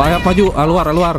Payap maju, luar, luar.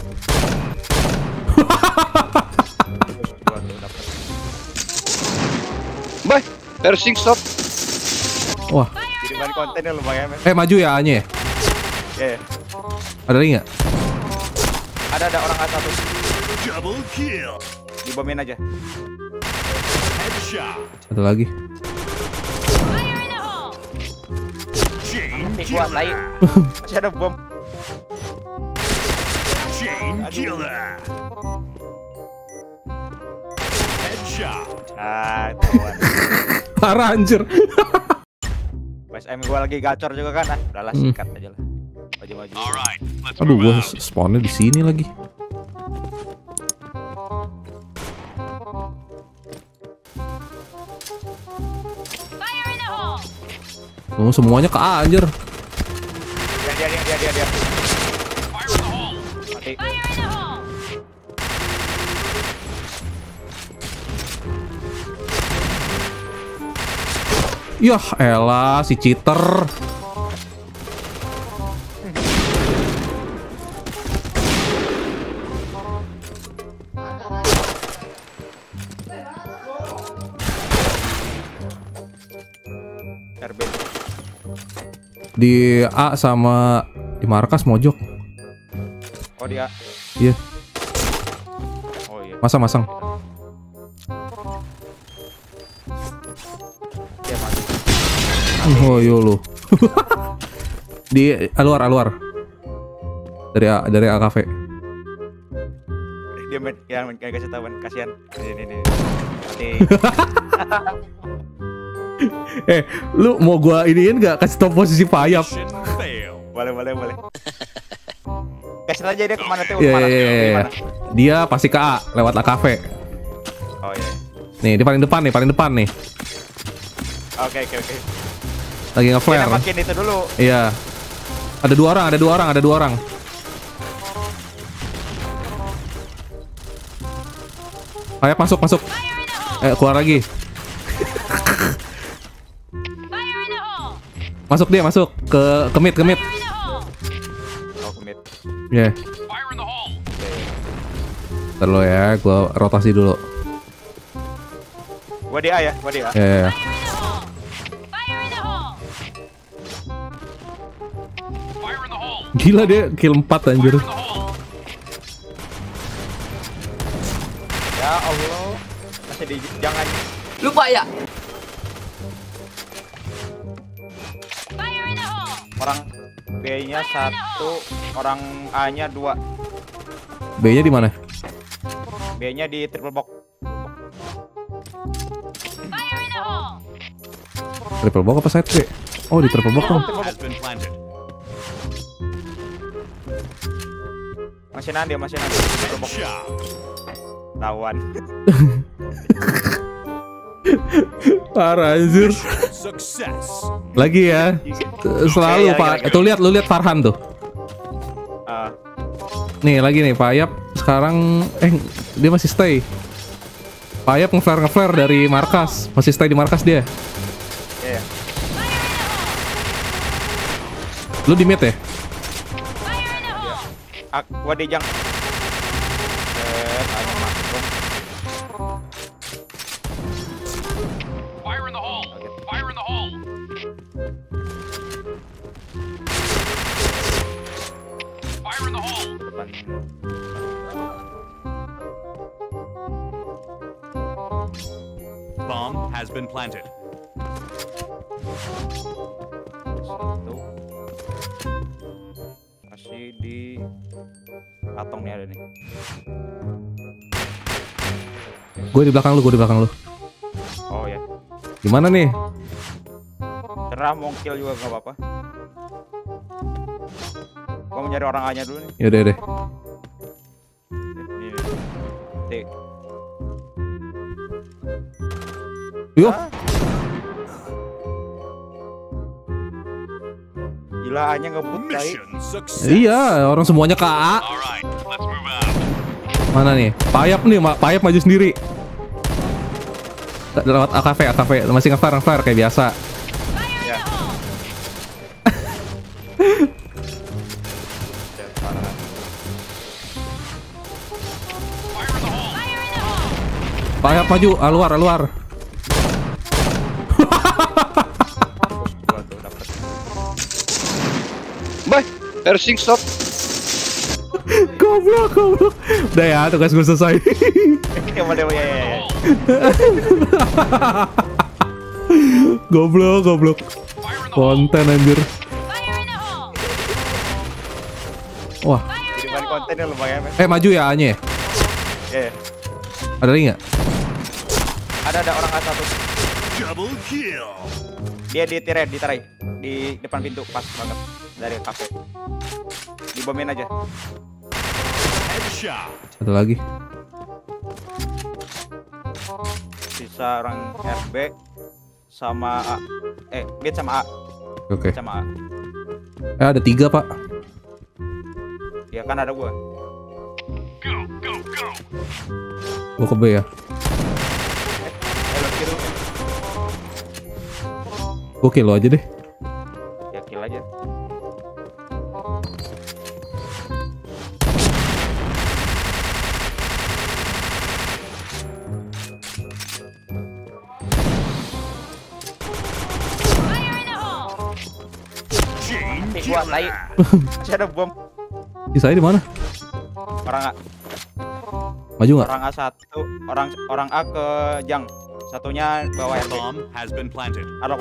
Bye, piercing stop. Wah. Jadi bahan kontennya lumayan, men. Maju ya A-nya. Ya. Ada lagi nggak? Ada orang A1. Double kill. Dibomin aja. Headshot. Satu lagi. Chain Mati gua, tai. killer. Masih ada bom. Chain killer. Headshot. Ah, tawan. Parah anjir. Pas aim gua lagi gacor juga kan. Ah, udahlah sikat aja lah. Maju-maju. Alright, let's Aduh, move gua out. spawnnya di sini lagi. Oh, semuanya ke A anjir. Dia. Mati. Yah, elah si cheater. RB. Di A sama di markas mojok. Oh dia. Iya, Oh iya. masang. Dia mati. Oh yo lu. Di luar. Dari A cafe. Dia main yang kasih tahuan, kasihan. Ini. Mati. Lu mau gua iniin nggak kasih tau posisi Payap? Mission fail. Boleh. Kasih aja dia kemana tuh? Iya. Kemana? Dia pasti ke A lewat A cafe. Oh iya. Nih, di paling depan nih. Oke. Lagi Dia nge-flare. makin itu dulu. Iya. Ada dua orang. Payap masuk. Keluar lagi. Masuk ke mid. Oh, commit. Ya. Fire in the hole. Ntar lo ya, gua rotasi dulu. Gua di A ya. Ya. Fire in the hole. Gila dia kill 4 anjir. Fire in the hole. Ya Allah. Masih di jangan. Lupa ya. Orang B-nya 1, orang A-nya 2. B-nya di mana? B-nya di triple box. Triple box apa side B? Oh, di triple box dong. Has been planted. Masih nanti triple box. Headshot. Lawan. Parah anjir. Success. Lagi ya. Selalu Oke, Pak. lagi. Tuh lihat Farhan tuh. Ah, Nih lagi nih Payap sekarang dia masih stay. Payap nge-flare dari markas, masih stay di markas dia. iya. Lu di mid ya? Gua di jang. A-nya masuk dong. Fire in the hole. Fire in the hole. Fire in the hole. Depan. Bomb has been planted. Satu. Masih di atong nih ada nih. Gue di belakang lu. Oh ya. Gimana nih? Cerah mau kill juga gak apa-apa. Gua mau nyari orang A-nya dulu nih. Yaudah deh. Ini. T. Yo, Gila A-nya ngebut tai. Mission success. iya orang semuanya ke A. Alright, let's move out. Mana nih? Payap nih, Payap maju sendiri. Lewat AKV masih nge-flare kayak biasa. Ya. Payap maju, luar, luar. Gua tuh dapet. Boy, piercing stop. Goblok, goblok. Udah ya, tugas gue selesai. Ya boleh ya. Goblok, goblok. Konten anjir. Wah, Jadi bahan kontennya lumayan, men. maju ya A-nya ya? Iya. Ada lagi nggak? Ada orang A1. Double kill. Dia ditarai di depan pintu pas banget dari kafe. Dibomin aja. Headshot. Satu lagi. Sisa orang RB sama A. Mid sama A. Oke. Mid sama A. Ada 3 pak. Ya kan ada gua. Go, go, go. Gue ke B ya. Lo kill. Gue kill lo aja deh. Ya kill aja. Chain Gua tai. killer. Masih ada bom. Sisanya di mana? Orang A. Maju nggak? Orang A1, orang A ke Jang. Satunya bawa RB. Bomb has been planted. Arok.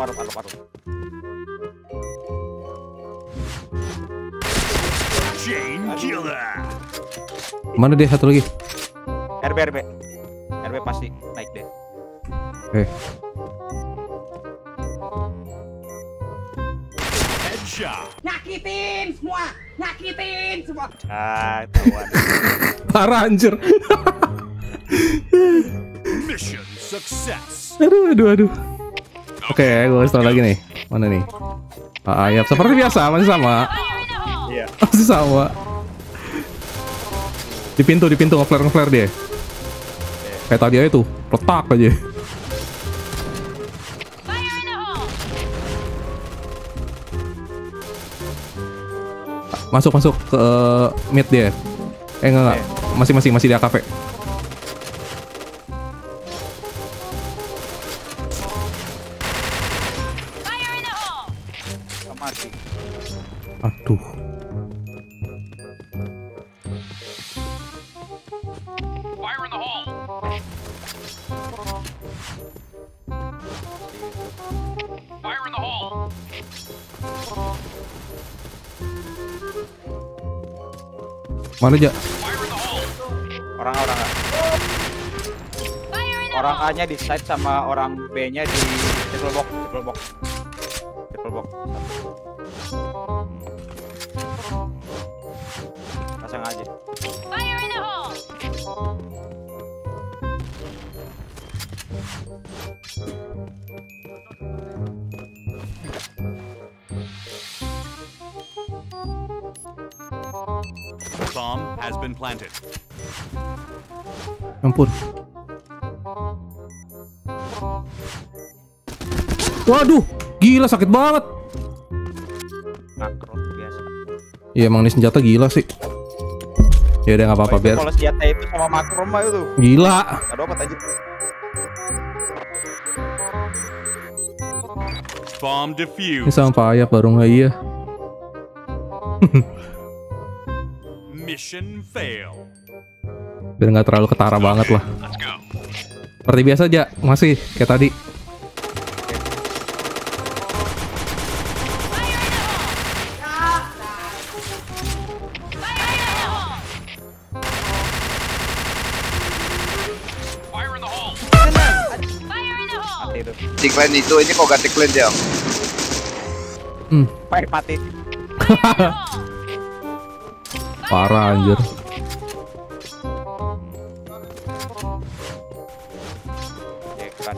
Chain killer. Mana dia satu lagi? RB. RB pasti naik deh. Headshot. Nyakitin semua. Tahuan. Parah anjir. Mission success. Aduh. Oke, gue kasih tau lagi nih. Mana nih? Ayap seperti biasa, masih sama. Iya. Masih sama. Di pintu nge-flare dia. Kayak tadi aja tuh, letak aja. Masuk ke mid dia. Enggak. Masih di AKP. Mati. Aduh. Fire in the hole. Fire in the hole. Mana aja? Fire in the hole. Orang A. Orang A-nya di side sama orang B-nya di triple box. Pasang aja. Bomb has been planted. Ampun. Waduh, gila sakit banget. Makro biasa. Iya emang ini senjata gila sih. Ya udah nggak apa-apa biar. Kalau senjata itu sama makro mah itu Gila. gak dapat aja. Bomb Ini defused. sama Pak Ayap baru nggak iya. Mission fail. Biar nggak terlalu ketara banget lah. Let's go. Seperti biasa aja, masih kayak tadi. Fire in the hole. Mati itu. Decline itu, ini kok gak decline dia? Fire mati. Parah anjir. Ya, kan.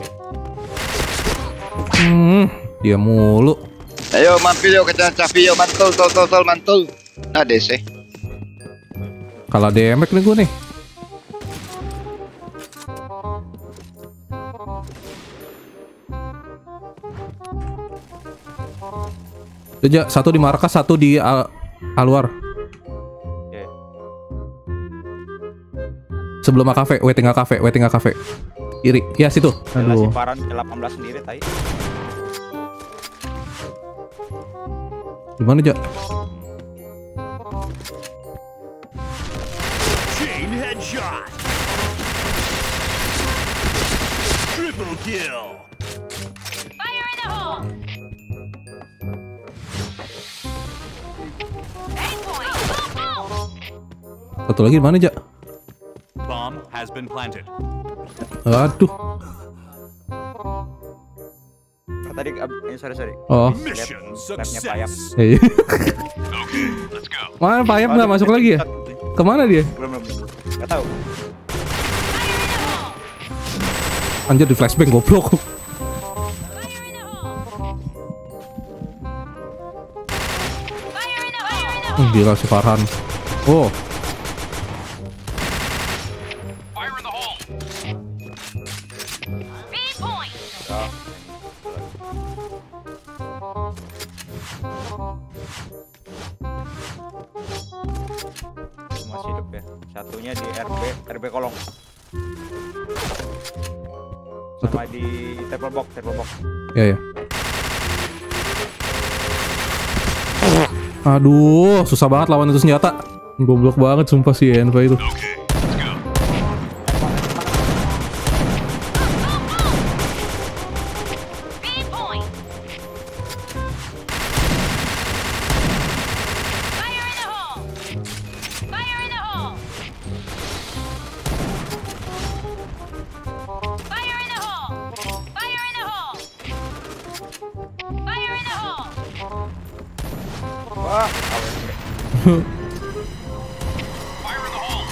Dia mulu. Ayo mampir yuk ke jalan Cafi yuk, mantul. Nah DC. Kalah demek nih gue nih. Udah, satu di markas, satu di luar. Oke. Sebelum AKV, waiting AKV. Kiri. Ya situ. Aduh. Aduh. Simparan 18 sendiri tai. Gimana, Jak? Chain headshot. Triple kill. Fire in the hole! Aim point! Satu lagi di mana, Jak? Bomb has been planted. Aduh. Tadi sorry. Oh. Mission Lapnya Payap. success. Iya. Okay, let's go. Mana Payap nggak masuk lagi ya? Kemana dia? Belum. Gak tahu. Anjir di flashbang goblok. Gila si Farhan. Oh. Fire in the hole! Aim point! Oh. Masih hidup ya. Satunya di RB kolong. Sama di table box. Ya ya. Aduh, susah banget lawan itu senjata. Goblok banget sumpah si Enva itu. Okay, let's go. Aim point! Fire in the hole! Fire in the hole! Fire in the hole! Fire in the hole! Fire in the hole! Wah, Fire in the hole!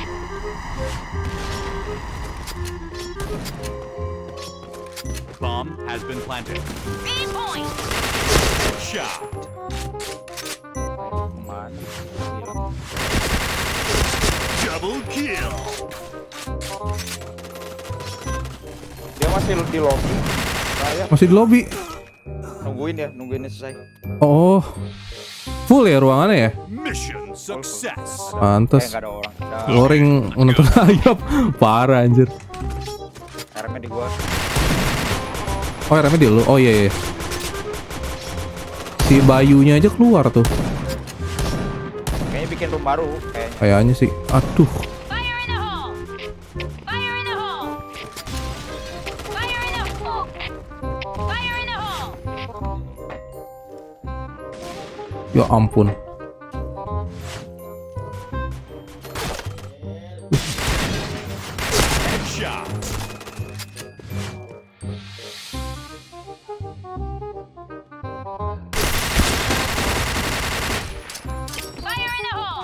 Bomb has been planted. Aim point! Shot. kemana? Gila. Double kill. Dia masih di lobby. Saya Masih di lobby. nungguin selesai. Oh. Full ya ruangannya ya? Mission success. Pantes. Nggak ada orang. Udah, Goreng menonton ayam. Parah anjir. RM-nya di gua. Oh remnya di lu. Oh iya iya. Si Bayunya aja keluar tuh. Kayaknya bikin room baru kayaknya. Kayaknya sih. Aduh. Fire in the hole! Fire in the hole! Fire in the hole! Fire in the hole! Ya ampun. Headshot. Fire in the hole!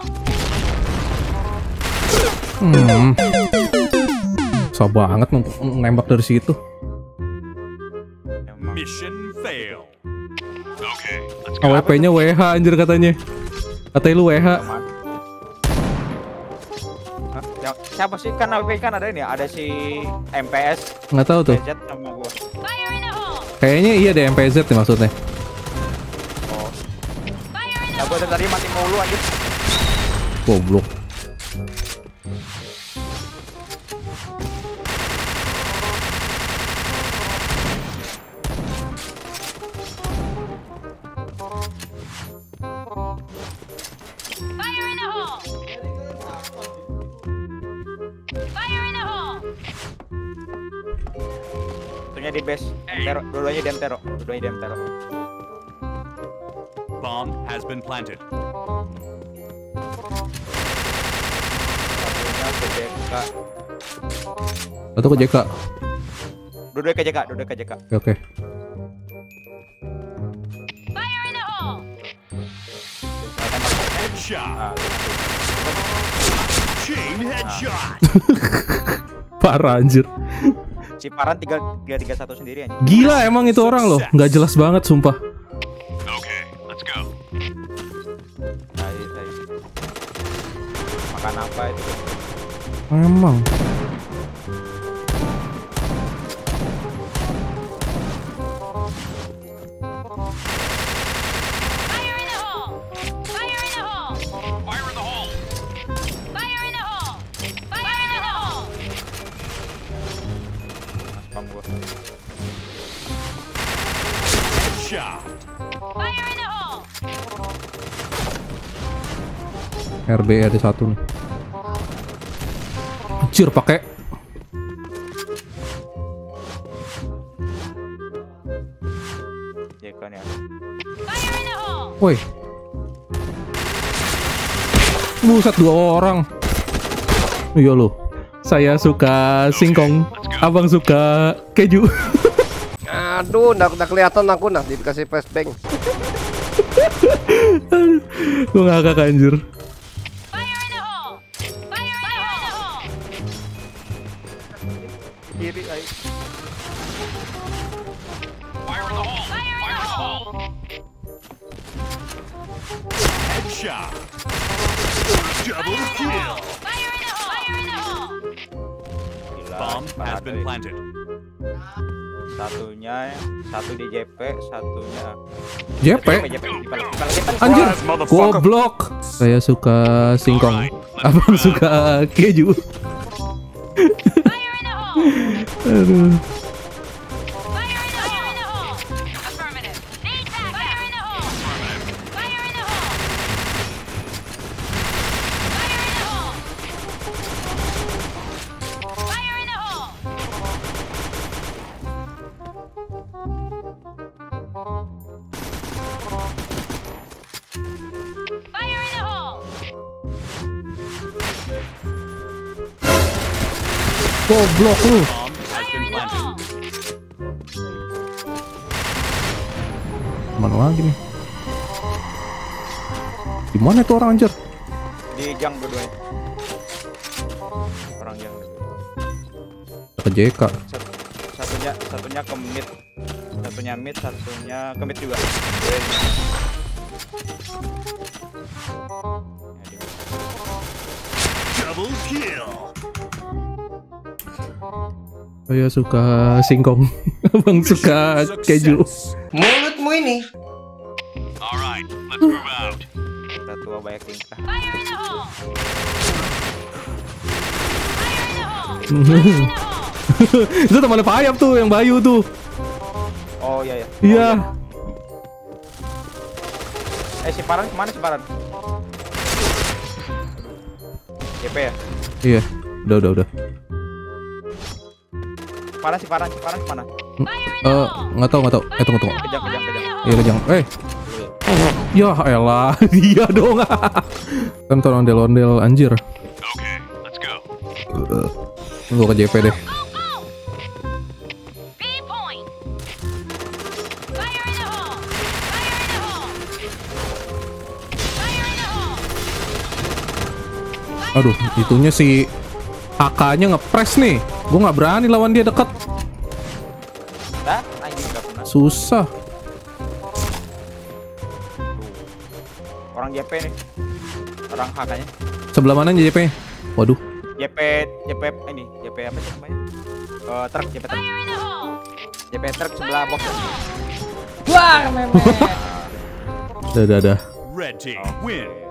Susah banget nembak dari situ. Emang. Mission fail. Okay, let's go. AWP-nya WH anjir katanya. Katanya lu WH. Hah? Siapa sih? Kan AWP kan ada ini ya, ada si MPS, Nggak tahu tuh. PZ sama gua. Fire in the hole! Kayaknya iya deh MPZ nih maksudnya. Oh. Fire in the Nah, gua dari tadi mati mulu anjir. Goblok. Fire in the hole! Fire in the hole! Satunya di base. Tero, dua-duanya di Tero. Bomb has been planted. Satunya ke JK. Atau ke JK. Dua-duanya ke JK. Oke. Fire in the hole! Headshot. Ah, Chain headshot. Parah anjir. si Paran 331 sendiri anjir. Gila emang itu orang loh. Nggak jelas banget sumpah. Okay, let's go. Tai. Makan apa itu? Emang. Fire in the hole! Fire in the hole! Fire in the hole! Fire in the hole! Fire in the hole! RB ada satu nih. Anjir pakai. Jekan ya. Fire in the hole! Woi. Buset 2 orang. Iya lo. Saya suka singkong. Abang suka keju. Aduh, udah kelihatan aku nah dikasih flashbang. Gue ngakak anjir. Fire in the hole! Fire in the hole! Kiri ayo. Fire in the hole. Fire in the hole! Headshot. Double kill. Fire in the hole! Fire in the hole! Gila, Bomb has been parah. planted. Satunya satu di JP, satunya JP. JP di balik. Anjir. motherfucker. Goblok. Saya suka singkong. Abang suka keju. Fire in the hole! Aduh. Fire in the hole! Affirmative. Need backup! Fire in the hole! Fire in the hole! Fire in the hole! Fire in the hole! Fire in the hole! Goblok lu. Bomb has been planted. Mana lagi nih? Di mana tuh orang anjir? Di jang berdua. Orang jang. Ke JK. Satunya ke mid. Satunya mid, satunya ke mid juga. Double kill. Saya suka singkong. Abang suka keju. Mulutmu ini. All right, let's move out. Kita tua banyak tingkah. Fire in the hole! Fire in the hole! Fire in the hole! Itu temannya Pak Ayap tuh yang Bayu tuh. Oh iya ya. Iya. Si Paran kemana si Paran? JP ya? Iya. Udah. Si Paran kemana? Nggak tahu. Tunggu. Kejang. Iya kejang. Ya elah, dia dong. Kan tuh ondel-ondel anjir. Okay, let's go. Gua ke JP deh. B point! Fire in the hole! Fire in the hole! Fire in the hole! Aduh, itunya si AK-nya ngepres nih. Gua nggak berani lawan dia deket. Dah, anjing enggak pernah. Susah. Orang JP nih. Orang HK-nya. Sebelah mana JP? Waduh. JP ini, JP apa sih namanya? Truk, JP truk. Fire in the hole! JP truk sebelah box. Dah. Red team win.